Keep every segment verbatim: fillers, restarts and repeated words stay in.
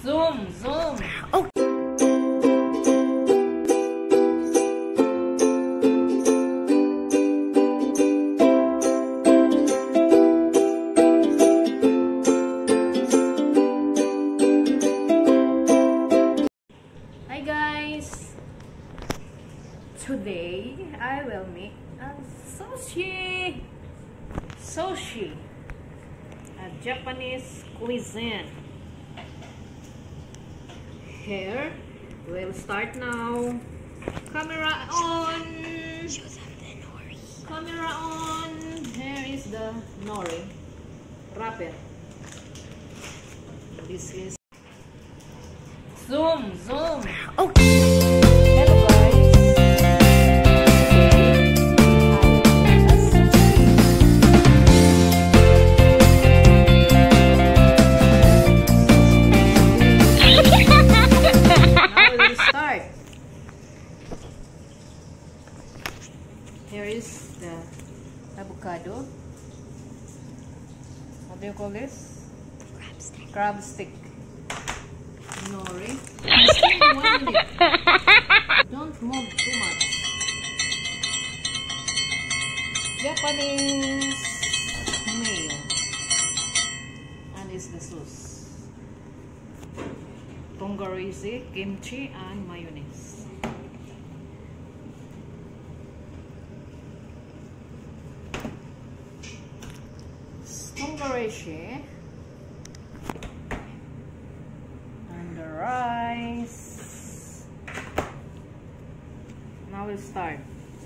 Zoom, zoom. Oh. Hi guys. Today I will make a sushi. Sushi. A Japanese cuisine. Here, we'll start now. Camera on. Show them the nori. Camera on. Here is the nori. Wrap it. This is zoom, zoom. Oh. Hello guys. Here is the avocado. What do you call this? Crab stick. Crab stick. Nori. Just one minute. Don't move too much. Japanese mayo. And is the sauce. Tongarese, kimchi, and mayonnaise. Tongarese and the rice. Now we'll start.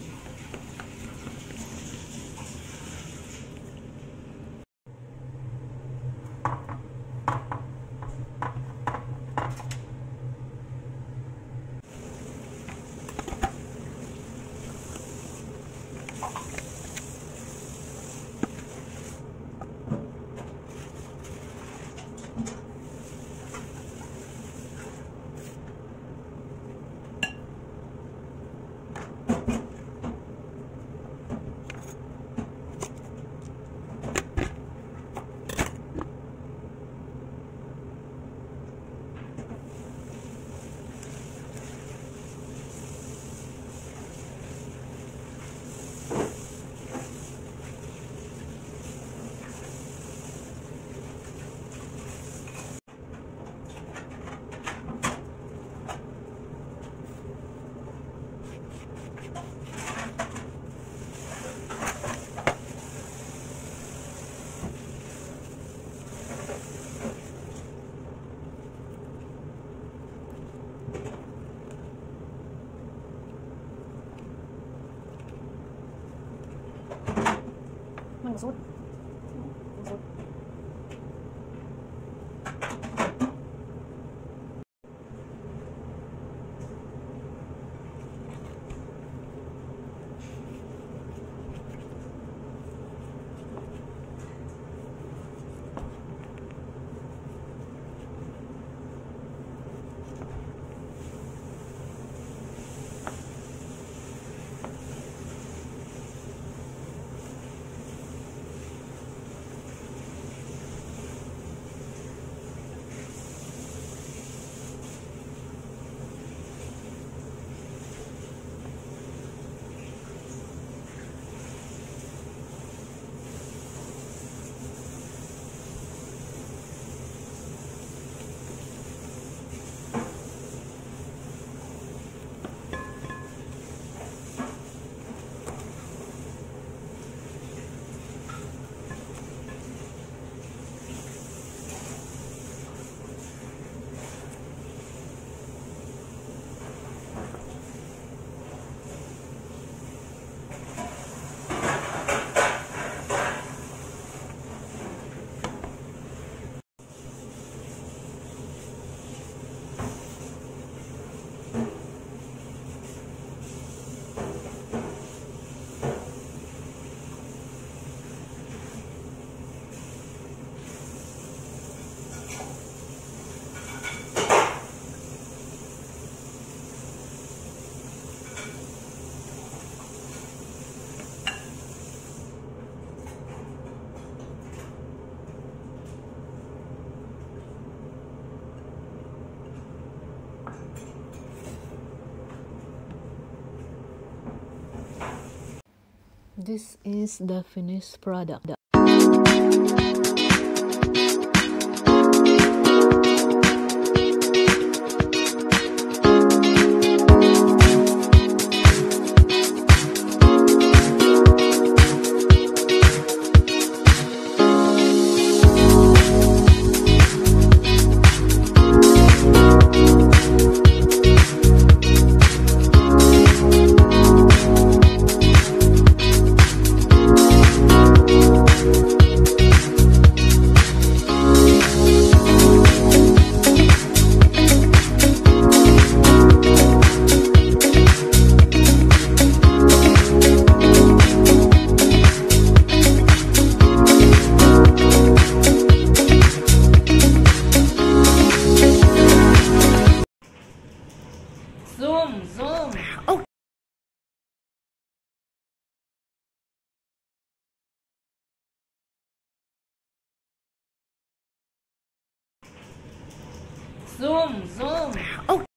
Mangsud. Mangsud. This is the finished product. Zoom, zoom. Oh. Zoom, zoom. Oh.